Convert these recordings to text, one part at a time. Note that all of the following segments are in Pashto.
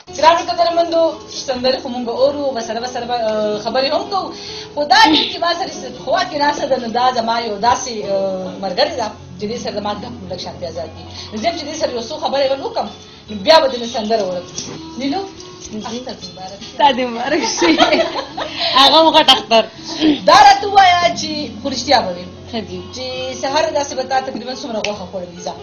ګرانو قدرمندو سندرې خو مونږ اورو ورسره خبرې هم کوو خو دا ټیم چې ما سره خوا کې ناسته ده نو دا زما یو داسې ملګرې ده چې دې سره زما ګپ لږ شانتې ازاد دي نو زه چې دې سره یو څو خبرې وکړم نو بیا به دې سندره وړم نیلو ستا دې مبارک شي هغه مو غټ اختر دا راته ووایه چې خو رښتیا به وي ښه دي چې سهار داسې به تا تقریبا څومره غوښه خوړلي ځه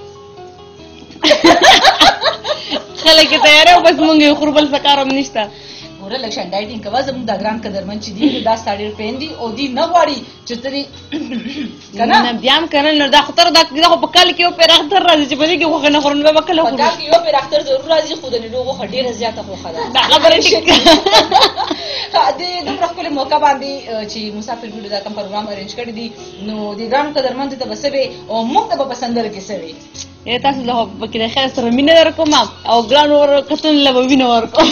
خلک یې تیاری او بس مونږ یې خورو بل څه کار هم نشته ګوره لږ شان ډایټینګ کوه زموږ دا ګران قدرمن چې دي دا ستا ډېر پین دي او دوی نه غواړي چې ته دې که نه بیا هم که نه نو دا خو تر دا خو په کال کې یو پیر اختر راځي چې په دې کې غوښه نه خورو نو بیا به کله خورو په کال کې یو پیر اختر ضرور راځي خو د نیلو غوښه ډېره زیاته غوښه ده دا خبره ټیک د دومره ښکلې موقع باندې چې مسافر ویډیو دا کوم پروګرام ارینج کړی دي نو د ګرانو قدرمندو ته به څه وې او موږ ته به په سندره کې څه وې تاسو له پکې د خیر سره مینه درکوم او ګرانو کتونو له به وینه ورکوم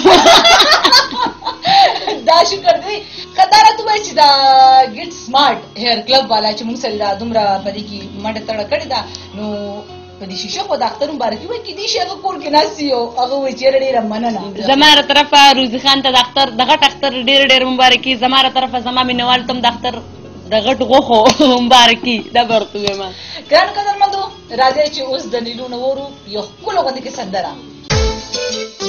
دا شکر دی که دا راته ووایي چې دا ګیټ سمارټ هیر کلب والا چې موږ سره دومره په دې کې منډه تړه کړې ده نو په دې شیشه خو د اختر مبارکي وایي کیدای شي هغه کور کې ناست وي او هغه وایي چې ډېره مننه زما له طرفه روزي خان ته د اختر د غټ اختر ډېر مبارکي زما له طرفه زما مینهوالو ته هم د اختر د غټ غوښو مبارکي دا به ورته ووایم ګرانو قدرمندو راځئ چې اوس د نیلو نه وورو یو ښکلو غوندې کې سندره